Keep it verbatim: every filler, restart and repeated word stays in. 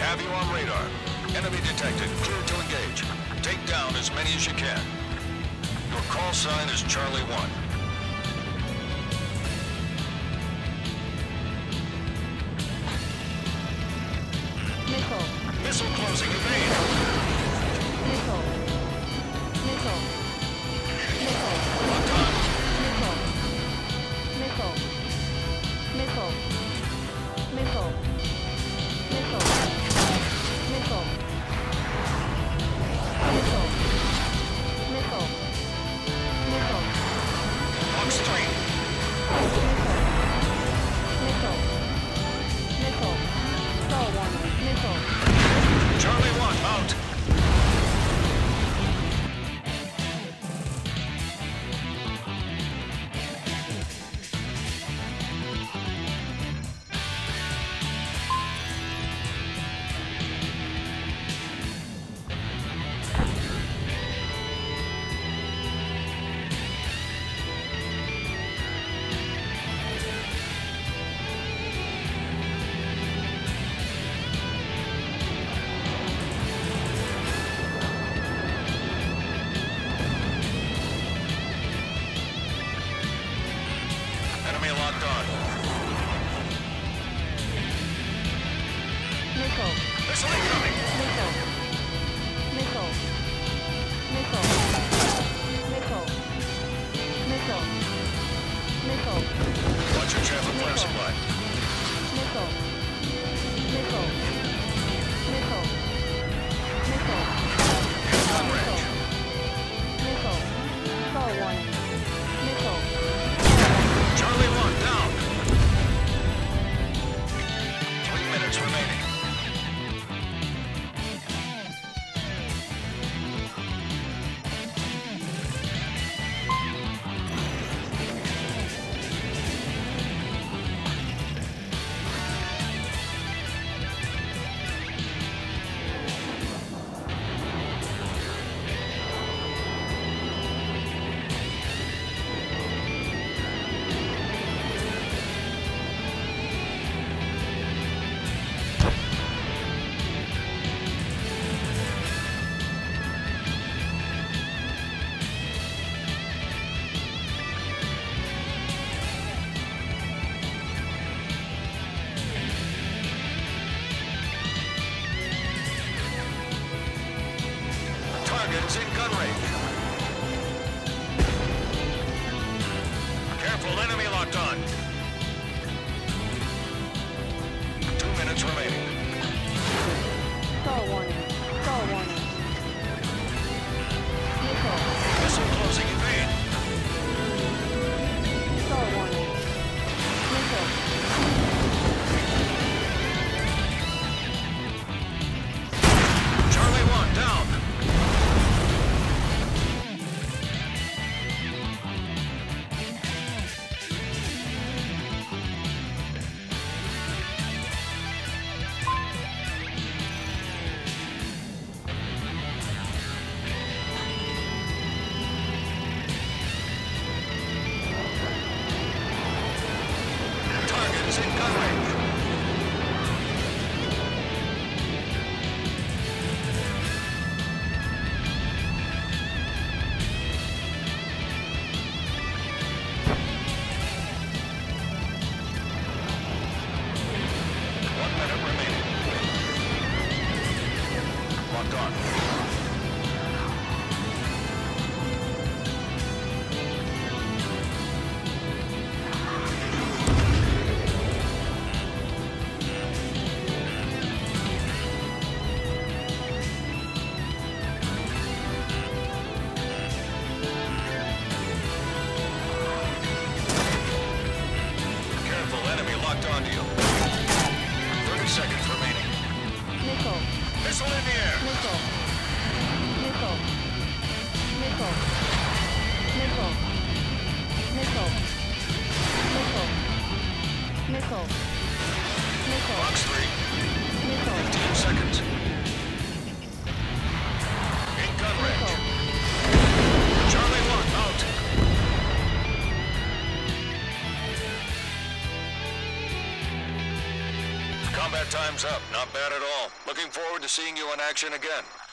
Have you on radar. Enemy detected. Clear to engage. Take down as many as you can. Your call sign is Charlie one. Missile. Missile closing. Evade. Missile. Missile. Missile. Locked on. Missile. Missile. Missile. Missile. Missile. Missile. Missile. Missile. Missile. Box three. Missile. Missile. Missile. Star warning. Missile. Charlie one, out. Enemy locked on. Missile. Missile incoming. Missile. Missile. Missile. Missile. Missile. Missile. Watch your channel fire supply. Missile. Missile. Missile. Missile. Gun range. Missile. Star warning. Missile. Charlie one, down. Three minutes remaining. Target's in gun range. Careful, enemy locked on. Two minutes remaining. Star warning. Star warning. Missile. Missile closing, evade. Star warning. Missile. Charlie one, down. Combat time's up. Not bad at all. Looking forward to seeing you in action again.